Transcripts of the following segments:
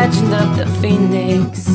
legend of the phoenix.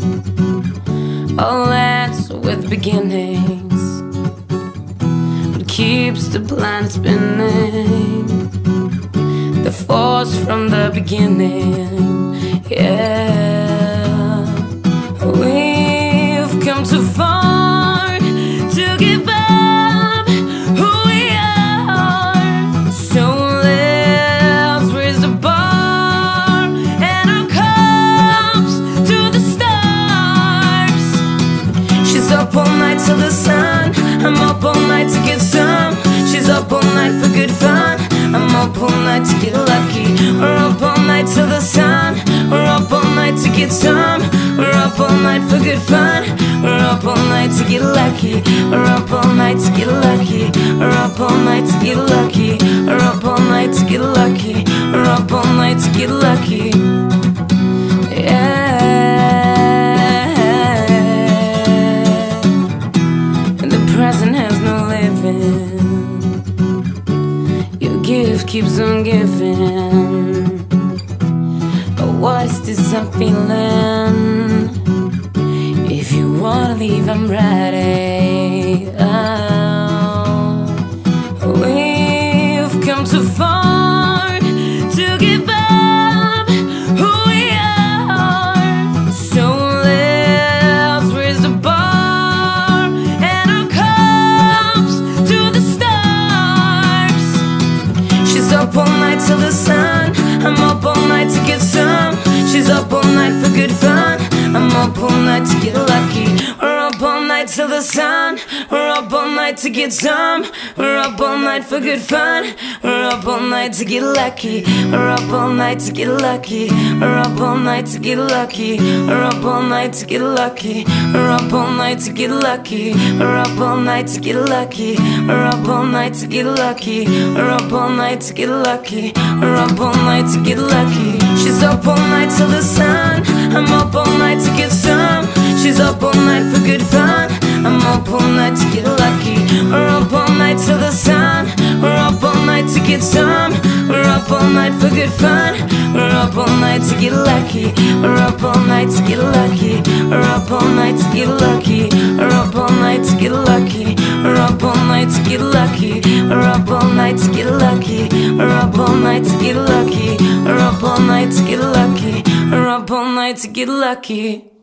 All ends with beginnings. What keeps the planet spinning? The force from the beginning. Yeah, we've come too far to give up who we are. So let's raise the bar and our cups to the stars. She's up all night till the sun. I'm up all night to get some. She's up all night for good fun. I'm up all night to get lucky. We're up all night till the sun. We're up all night to get some. We're up all night for good fun. We're up all night to get lucky. We're up all night to get lucky. We're up all night to get lucky. We're up all night to get lucky. We're up all night to get lucky. Yeah. And the present has no living. Your gift keeps on giving. But what's this I'm feeling? If you wanna leave, I'm ready. Oh, we've come too far to give up who we are. So let's raise the bar and our cups to the stars. She's up all night till the sun. I'm up all night to get some. She's up all night for good fun. I'm up all night to get lucky. We're up all night till the sun. We're up all night to get some. We're up all night for good fun. We're up all night to get lucky. We're up all night to get lucky. We're up all night to get lucky. We're up all night to get lucky. We're up all night to get lucky. We're up all night to get lucky. We're up all night to get lucky. We're up all night to get lucky. We're up all night to get lucky. She's up all night till the sun. I'm up all night to get some. She's up all night for good fun. I'm up all night to get lucky. We're up all night till the sun. We're up all night to get some. We're up all night for good fun. We're up all night to get lucky. We're up all night to get lucky. We're up all night to get lucky. We're up all night to get lucky. We're up all night to get lucky. We're up all night to get lucky. We're up all night to get lucky. We're up all night to get lucky. We're up all night to get lucky.